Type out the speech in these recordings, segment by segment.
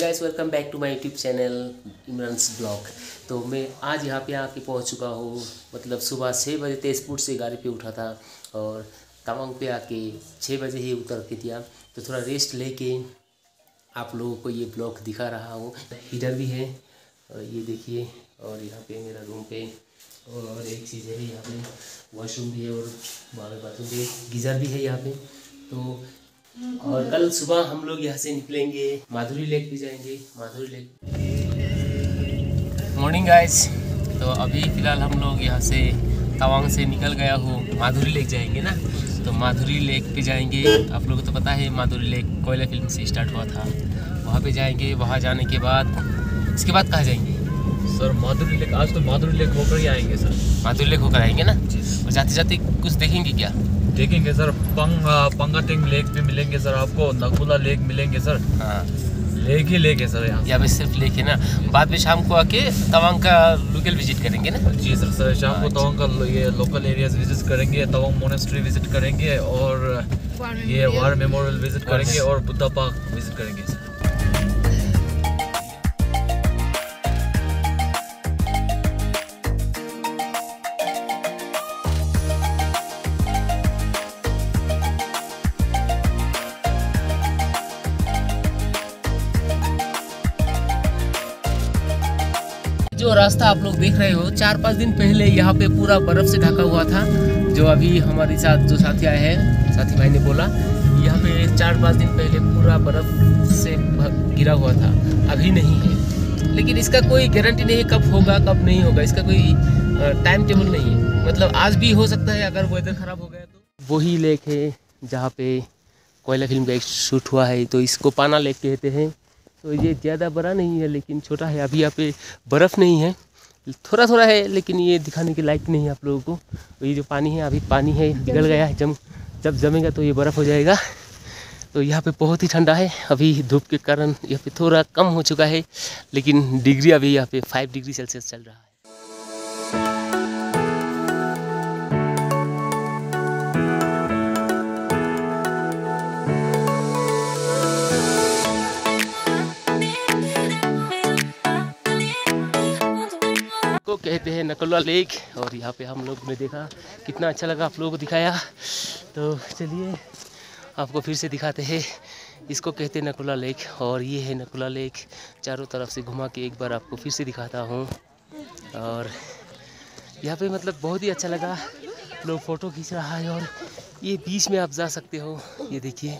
Guys, welcome back to my YouTube channel Imran's blog. तो मैं आज यहाँ पे आके पहुँच चुका हूँ। मतलब सुबह 6 बजे तेजपुर से गाड़ी पे उठा था और तवांग पे आके 6 बजे ही उतर के दिया। तो थोड़ा रेस्ट लेके आप लोगों को ये ब्लॉग दिखा रहा हूँ। हीटर भी है और ये देखिए, और यहाँ पे मेरा रूम पे और एक चीज़ है, यहाँ पे वॉशरूम भी है और बाथरूम भी, गीज़र भी है यहाँ पे। तो और कल सुबह हम लोग यहाँ से निकलेंगे, माधुरी लेक भी जाएंगे। माधुरी लेक। मॉर्निंग गाइस, तो अभी फ़िलहाल हम लोग यहाँ से तवांग से निकल गया हूँ, माधुरी लेक जाएंगे ना। तो माधुरी लेक पे जाएंगे। आप लोगों को तो पता है माधुरी लेक कोयला फिल्म से स्टार्ट हुआ था, वहाँ पे जाएंगे। वहाँ जाने के बाद इसके बाद कहाँ जाएंगे सर? माधुरी लेक। आज तो माधुरी लेक होकर ही आएंगे सर। माधुरी लेक होकर आएंगे ना। और जाते जाते कुछ देखेंगे क्या? देखेंगे सर, पंगाटिंग लेक भी मिलेंगे सर आपको, नकुला लेक मिलेंगे सर। हाँ, लेक ही लेक है सर यहाँ पे सिर्फ लेक है ना। बाद में शाम को आके तवांग का लोकल विजिट करेंगे ना। जी सर, शाम को तवांग का ये लोकल एरियाज विजिट करेंगे, तवांग मोनेस्ट्री विजिट करेंगे और ये वार मेमोरियल विजिट करेंगे और बुद्धा पार्क विजिट करेंगे सर। जो रास्ता आप लोग देख रहे हो, 4-5 दिन पहले यहाँ पे पूरा बर्फ़ से ढका हुआ था। जो अभी हमारे साथ जो साथी आए हैं, साथी भाई ने बोला यहाँ पे 4-5 दिन पहले पूरा बर्फ़ से गिरा हुआ था, अभी नहीं है। लेकिन इसका कोई गारंटी नहीं है कब होगा कब नहीं होगा, इसका कोई टाइम टेबल नहीं है। मतलब आज भी हो सकता है अगर वेदर ख़राब हो गया तो। वही लेक है जहाँ पे कोयला फिल्म का एक शूट हुआ है, तो इसको पाना लेक कहते हैं। तो ये ज़्यादा बड़ा नहीं है लेकिन छोटा है। अभी यहाँ पे बर्फ़ नहीं है, थोड़ा थोड़ा है, लेकिन ये दिखाने के लायक नहीं है आप लोगों को। तो ये जो पानी है, अभी पानी है पिघल गया है, जब जमेगा तो ये बर्फ़ हो जाएगा। तो यहाँ पे बहुत ही ठंडा है। अभी धूप के कारण यहाँ पे थोड़ा कम हो चुका है, लेकिन डिग्री अभी यहाँ पे 5 डिग्री सेल्सियस चल रहा है। को कहते हैं नकुला लेक, और यहाँ पे हम लोग ने देखा, कितना अच्छा लगा, आप लोगों को दिखाया। तो चलिए आपको फिर से दिखाते हैं। इसको कहते हैं नकुला लेक, और ये है नकुला लेक। चारों तरफ से घुमा के एक बार आपको फिर से दिखाता हूँ। और यहाँ पे मतलब बहुत ही अच्छा लगा, लोग फ़ोटो खींच रहा है। और ये बीच में आप जा सकते हो, ये देखिए।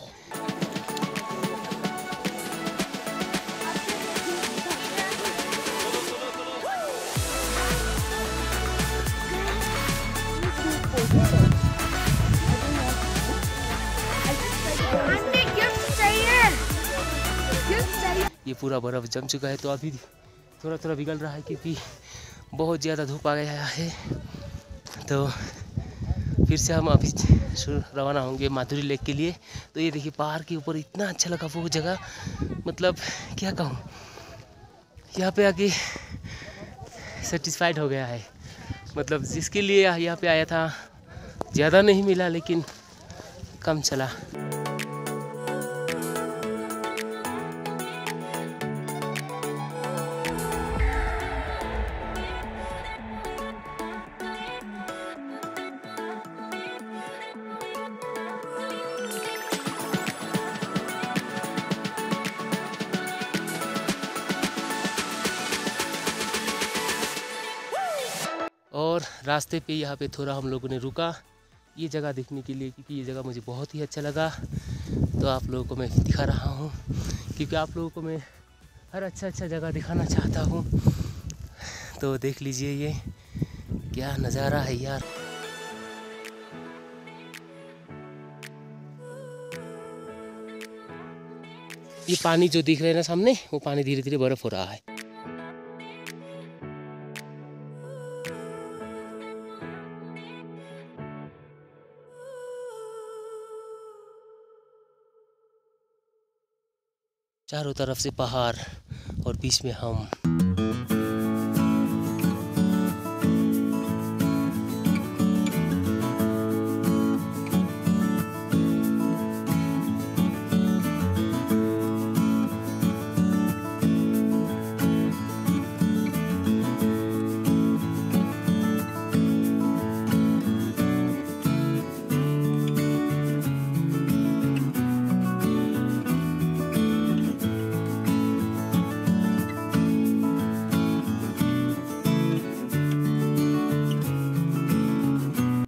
ये पूरा बर्फ़ जम चुका है, तो अभी थोड़ा थोड़ा पिघल रहा है क्योंकि बहुत ज़्यादा धूप आ गया है। तो फिर से हम अभी रवाना होंगे माधुरी लेक के लिए। तो ये देखिए पहाड़ के ऊपर, इतना अच्छा लगा वो जगह, मतलब क्या कहूँ। यहाँ पे आके सेटिस्फाइड हो गया है। मतलब जिसके लिए यहाँ पे आया था, ज़्यादा नहीं मिला लेकिन कम चला। और रास्ते पे यहाँ पे थोड़ा हम लोगों ने रुका ये जगह देखने के लिए, क्योंकि ये जगह मुझे बहुत ही अच्छा लगा। तो आप लोगों को मैं दिखा रहा हूँ, क्योंकि आप लोगों को मैं हर अच्छा जगह दिखाना चाहता हूँ। तो देख लीजिए ये क्या नज़ारा है यार। ये पानी जो दिख रहा है ना सामने, वो पानी धीरे धीरे बर्फ़ हो रहा है। चारों तरफ से पहाड़ और बीच में हम।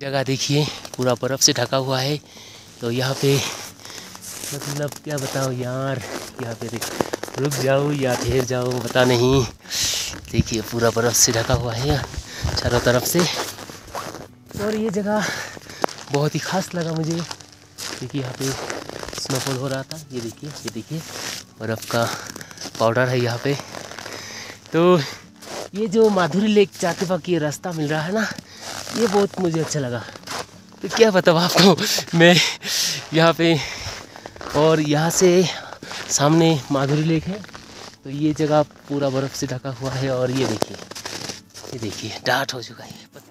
जगह देखिए पूरा बर्फ़ से ढका हुआ है। तो यहाँ पे मतलब क्या बताऊँ यार, यहाँ पे रुक जाऊँ या ठहर जाऊँ पता नहीं। देखिए पूरा बर्फ़ से ढका हुआ है चारों तरफ से। और ये जगह बहुत ही ख़ास लगा मुझे। देखिए यहाँ पे स्नोफॉल हो रहा था। ये देखिए बर्फ़ का पाउडर है यहाँ पे। तो ये जो माधुरी लेक जाते वक्त ये रास्ता मिल रहा है ना, ये बहुत मुझे अच्छा लगा। तो क्या बताऊँ आपको मैं यहाँ पे, और यहाँ से सामने माधुरी लेक है। तो ये जगह पूरा बर्फ़ से ढका हुआ है। और ये देखिए डार्ट हो चुका है पत्थर।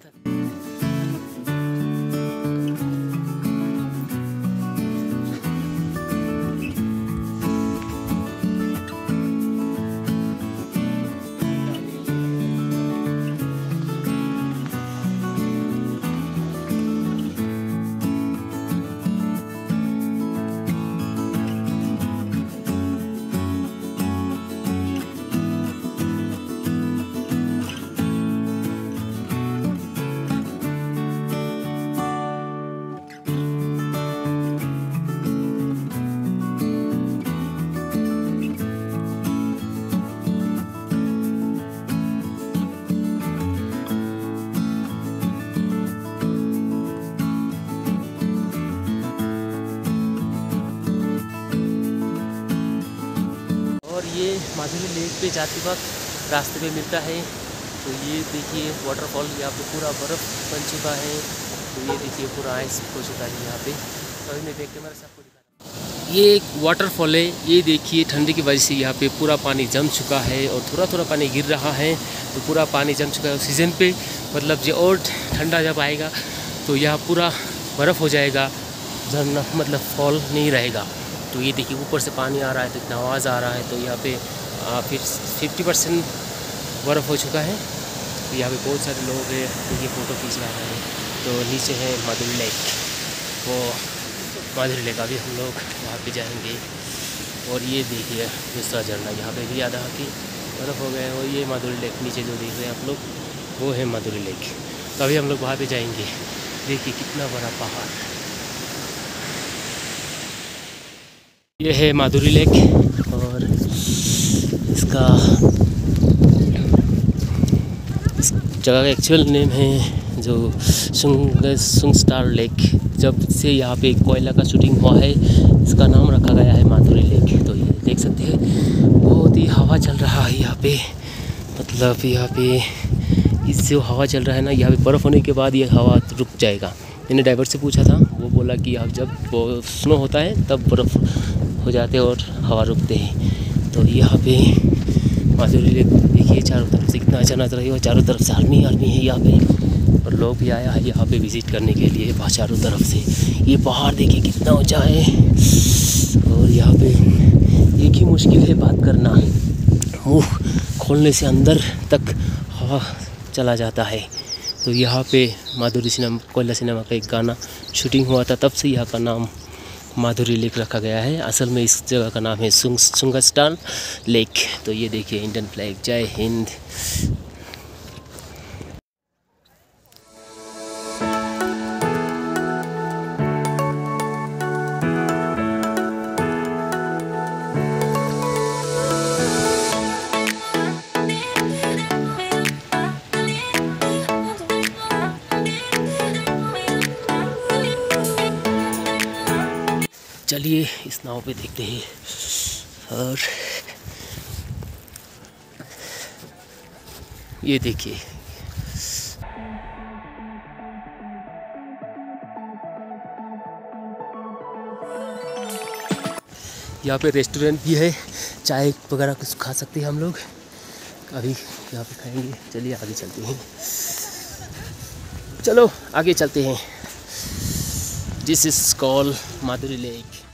और ये माधुरी लेक पे जाते वक्त रास्ते पे मिलता है। तो ये देखिए वाटरफॉल, यहाँ पे पूरा बर्फ़ बन चुका है। तो ये देखिए पूरा आइस हो चुका है यहाँ पे। तो अभी मैं देख के मेरे सबको दिखा रहा हूँ। ये एक वाटरफॉल है। ये देखिए ठंडी की वजह से यहाँ पे पूरा पानी जम चुका है और थोड़ा थोड़ा पानी गिर रहा है। तो पूरा पानी जम चुका है। सीज़न पे मतलब जो और ठंडा जब आएगा तो यहाँ पूरा बर्फ़ हो जाएगा, झरना मतलब फॉल नहीं रहेगा। तो ये देखिए ऊपर से पानी आ रहा है तो इतना आवाज़ आ रहा है। तो यहाँ पे फिर 50% बर्फ़ हो चुका है। तो यहाँ पे बहुत सारे लोग हैं, ये फ़ोटो खींच रहा है। तो नीचे है माधुरी लेक, वो माधुरी लेक अभी हम लोग वहाँ पे जाएंगे। और ये देखिए दूसरा झरना, यहाँ पे भी आधा की बर्फ़ हो गया है। और ये माधुरी लेक नीचे जो देख रहे हैं आप लोग, वो है माधुरी लेक। तो अभी हम लोग वहाँ पे जाएंगे। देखिए कितना बड़ा पहाड़। ये है माधुरी लेक और इसका इस जगह का एक्चुअल नेम है जो सुंगस्टार लेक। जब से यहाँ पे कोयला का शूटिंग हुआ है, इसका नाम रखा गया है माधुरी लेक। तो ये देख सकते हैं बहुत ही हवा चल रहा है यहाँ पे। मतलब यहाँ पे इससे हवा चल रहा है ना, यहाँ पे बर्फ़ होने के बाद ये हवा रुक जाएगा। मैंने ड्राइवर से पूछा था, वो बोला कि अब जब वो स्नो होता है तब बर्फ़ हो जाते हैं और हवा रुकते हैं। तो यहाँ पे माधुरी लेक देखिए चारों तरफ से कितना अच्छा नज़र है। और चारों तरफ से आर्मी है यहाँ पे। और लोग भी आया है यहाँ पे विज़िट करने के लिए चारों तरफ से। ये पहाड़ देखिए कितना ऊंचा है। और यहाँ पे एक ही मुश्किल है बात करना, मुँह खोलने से अंदर तक हवा चला जाता है। तो यहाँ पे माधुरी सिनेमा, कोयला सिनेमा का एक गाना शूटिंग हुआ था, तब से यहाँ का नाम माधुरी लेक रखा गया है। असल में इस जगह का नाम है सुंगस्टार लेक। तो ये देखिए इंडियन फ्लैग, जय हिंद। चलिए इस नाव पे देखते हैं। और ये देखिए यहाँ पे रेस्टोरेंट भी है, चाय वगैरह कुछ खा सकते हैं हम लोग। अभी यहाँ पे खाएंगे। चलिए आगे चलते हैं। चलो आगे चलते हैं। This is called Madhuri lake.